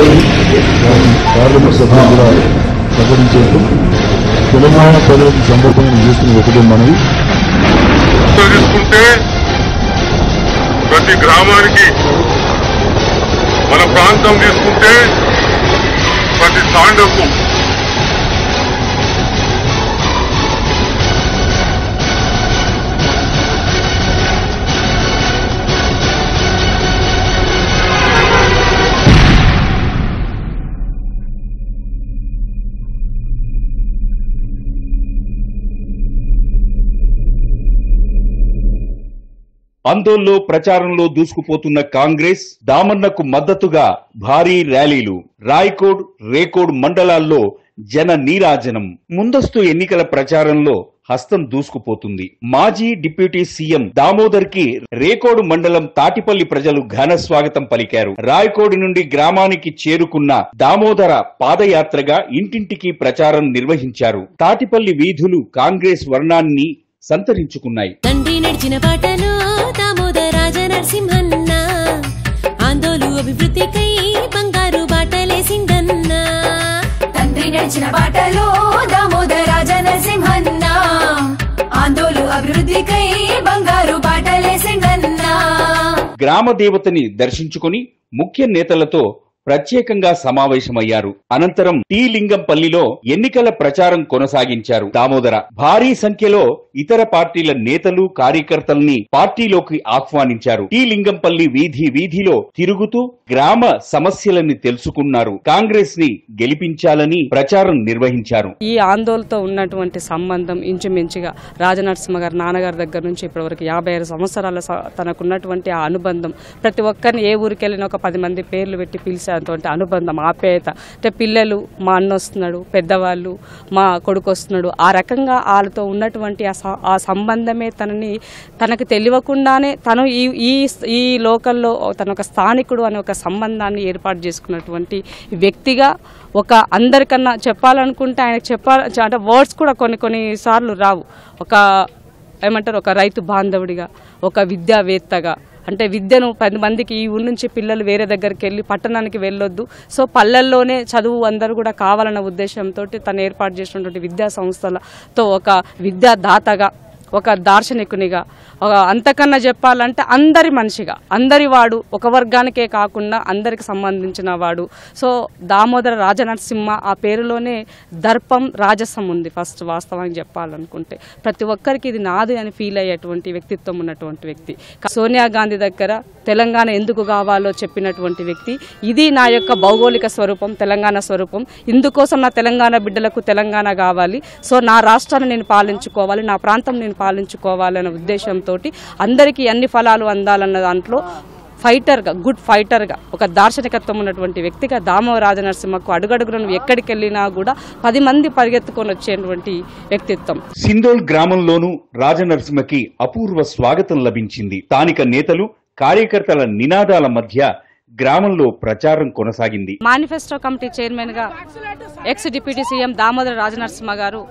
Parliament సభ్యులు కూడా ప్రకటించేందుకు తెలంగాణ ప్రజలకు సందర్భంగా చేస్తున్న ఒకటే మనవి. తీసుకుంటే ప్రతి గ్రామానికి, మన ప్రాంతం తీసుకుంటే ప్రతి తాండకు ఆందోళనలో ప్రచారంలో దూసుకుపోతున్న కాంగ్రెస్ దామన్నకు మద్దతుగా భారీ ర్యాలీలు. రాయకోడ్, రేకోడ్ మండలాల్లో జన నీరాజనం. ముందస్తు ఎన్నికల ప్రచారంలో హస్తం దూసుకుపోతుంది. మాజీ డిప్యూటీ సీఎం దామోదర్ కి రేకోడు మండలం తాటిపల్లి ప్రజలు ఘన స్వాగతం పలికారు. రాయకోడు నుండి గ్రామానికి చేరుకున్న దామోదర పాదయాత్రగా ఇంటింటికి ప్రచారం నిర్వహించారు. తాటిపల్లి వీధులు కాంగ్రెస్ వర్ణాన్ని సంతరించుకున్నాయి. తండ్రి నడిచిన బాటలో దామోదర రాజనరసింహన్న, ఆందోళన అభివృద్ధికై బంగారు బాటలేసిందన్న. తండ్రి నడిచిన బాటలో దామోదర రాజనరసింహన్న, ఆందోళన అభివృద్ధికై బంగారు బాటలేసిందన్న. గ్రామ దేవతని దర్శించుకుని ముఖ్య నేతలతో ప్రత్యేకంగా సమావేశమయ్యారు. అనంతరం టీ లింగంపల్లిలో ఎన్నికల ప్రచారం కొనసాగించారు దామోదర. భారీ సంఖ్యలో ఇతర పార్టీల నేతలు, కార్యకర్తల్ని పార్టీలోకి ఆహ్వానించారు. టీ లింగంపల్లి వీధిలో తిరుగుతూ గ్రామ సమస్యలని తెలుసుకున్నారు. కాంగ్రెస్ ని గెలిపించాలని ప్రచారం నిర్వహించారు. ఈ ఆందోళనతో ఉన్నటువంటి సంబంధం ఇంచుమించుగా రాజనరసింహ గారి నాన్నగారి దగ్గర నుంచి ఇప్పటివరకు 56 సంవత్సరాల తనకున్నటువంటి ఆ అనుబంధం, ప్రతి ఒక్కరిని ఏ ఊరికి వెళ్ళినా ఒక 10 మంది పేర్లు పెట్టి పిలిచే అనుబంధం, ఆప్యాయత. అంటే పిల్లలు, మా అన్న వస్తున్నాడు, పెద్దవాళ్ళు, మా కొడుకు వస్తున్నాడు, ఆ రకంగా వాళ్ళతో ఉన్నటువంటి ఆ సంబంధమే తనకు తెలియకుండానే తను ఈ లోకల్లో తన ఒక స్థానికుడు అనే ఒక సంబంధాన్ని ఏర్పాటు చేసుకున్నటువంటి వ్యక్తిగా, ఒక అందరికన్నా చెప్పాలనుకుంటే ఆయనకు అంటే వర్డ్స్ కూడా కొన్ని సార్లు రావు. ఒక రైతు బాంధవుడిగా, ఒక విద్యావేత్తగా, అంటే విద్యను 10 మందికి ఈ ఊరి నుంచి పిల్లలు వేరే దగ్గరికి వెళ్ళి పట్టణానికి వెళ్ళొద్దు, సో పల్లెల్లోనే చదువు అందరూ కూడా కావాలన్న ఉద్దేశంతో తను ఏర్పాటు చేసినటువంటి విద్యా సంస్థలతో ఒక విద్యాదాతగా, ఒక దార్శనికునిగా, అంతకన్నా చెప్పాలంటే అందరి మనిషిగా, అందరి వాడు, ఒక వర్గానికే కాకుండా అందరికి సంబంధించిన వాడు. సో దామోదర రాజనరసింహ ఆ పేరులోనే దర్పం, రాజసం ఉంది. ఫస్ట్ వాస్తవానికి చెప్పాలనుకుంటే ప్రతి ఒక్కరికి ఇది నాది అని ఫీల్ అయ్యేటువంటి వ్యక్తిత్వం ఉన్నటువంటి వ్యక్తి. సోనియా గాంధీ దగ్గర తెలంగాణ ఎందుకు కావాలో చెప్పినటువంటి వ్యక్తి. ఇది నా యొక్క భౌగోళిక స్వరూపం, తెలంగాణ స్వరూపం. ఇందుకోసం నా తెలంగాణ బిడ్డలకు తెలంగాణ కావాలి, సో నా రాష్ట్రాన్ని నేను పాలించుకోవాలి, నా ప్రాంతం నేను పాలించుకోవాలనే ఉద్దేశంతో అందరికీ అన్ని ఫలాలు అందాలన్న దాంట్లో ఫైటర్గా, గుడ్ ఫైటర్గా, ఒక దార్శనికత్వం ఉన్నటువంటి వ్యక్తిగా దామోదర రాజనరసింహకు అడుగడుగులను ఎక్కడికి వెళ్ళినా కూడా 10 మంది పరిగెత్తుకొని వచ్చేటువంటి వ్యక్తిత్వం. సిందోల్ గ్రామంలోనూ రాజనరసింహకి అపూర్వ స్వాగతం లభించింది. స్థానిక నేతలు, కార్యకర్తల నినాదాల మధ్య గ్రామంలో ప్రచారం కొనసాగింది. మేనిఫెస్టో కమిటీ చైర్మన్ గా ex deputy CM Damodara Rajanarasimha గారు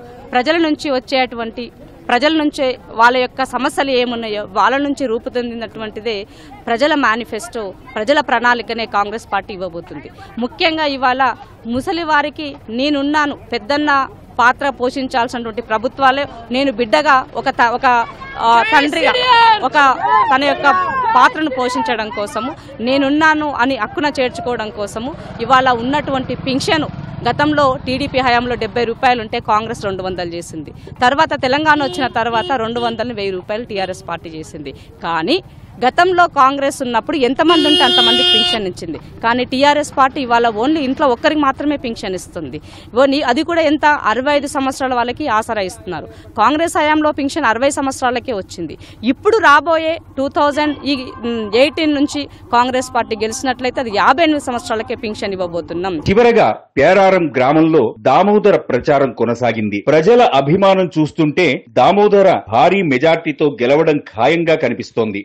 ప్రజల నుంచి వాళ్ళ యొక్క సమస్యలు ఏమున్నాయో వాళ్ళ నుంచి రూపుదిద్దినటువంటిదే ప్రజల మేనిఫెస్టో, ప్రజల ప్రణాళికనే కాంగ్రెస్ పార్టీ ఇవ్వబోతుంది. ముఖ్యంగా ఇవాళ ముసలి వారికి నేనున్నాను, పెద్దన్న పాత్ర పోషించాల్సినటువంటి ప్రభుత్వాలే నేను బిడ్డగా, ఒక తండ్రిగా, తన యొక్క పాత్రను పోషించడం కోసము, నేనున్నాను అని హక్కున చేర్చుకోవడం కోసము ఇవాళ ఉన్నటువంటి పింఛను గతంలో టీడీపీ హయాంలో 70 రూపాయలు ఉంటే కాంగ్రెస్ 200 చేసింది. తర్వాత తెలంగాణ వచ్చిన తర్వాత 200ని 1000 రూపాయలు టీఆర్ఎస్ పార్టీ చేసింది. కానీ గతంలో కాంగ్రెస్ ఉన్నప్పుడు ఎంతమంది ఉంటే అంతమందికి పింఛన్ ఇచ్చింది. కానీ టీఆర్ఎస్ పార్టీ ఇవాళ ఓన్లీ ఇంట్లో ఒక్కరికి మాత్రమే పింఛన్ ఇస్తుంది. అది కూడా ఎంత 65 సంవత్సరాల వాళ్ళకి ఆసరా ఇస్తున్నారు. కాంగ్రెస్ హయాంలో పింఛన్ 60 సంవత్సరాలకే వచ్చింది. ఇప్పుడు రాబోయే 2018 నుంచి కాంగ్రెస్ పార్టీ గెలిచినట్లయితే అది 58 సంవత్సరాలకే పింఛన్ ఇవ్వబోతున్నాం. చివరగా పేరారం గ్రామంలో దామోదర ప్రచారం కొనసాగింది. ప్రజల అభిమానం చూస్తుంటే దామోదర భారీ మెజార్టీతో గెలవడం ఖాయంగా కనిపిస్తోంది.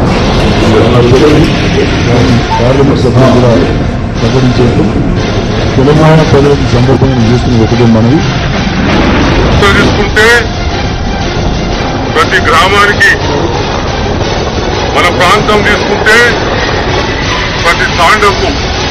పార్లమెంట్ సభ్యులు కూడా ప్రకటించేందుకు తెలంగాణ ప్రజలకు సందర్భంగా చేస్తున్న ఒకటే మనవి. తీసుకుంటే ప్రతి గ్రామానికి, మన ప్రాంతం తీసుకుంటే ప్రతి తాండకు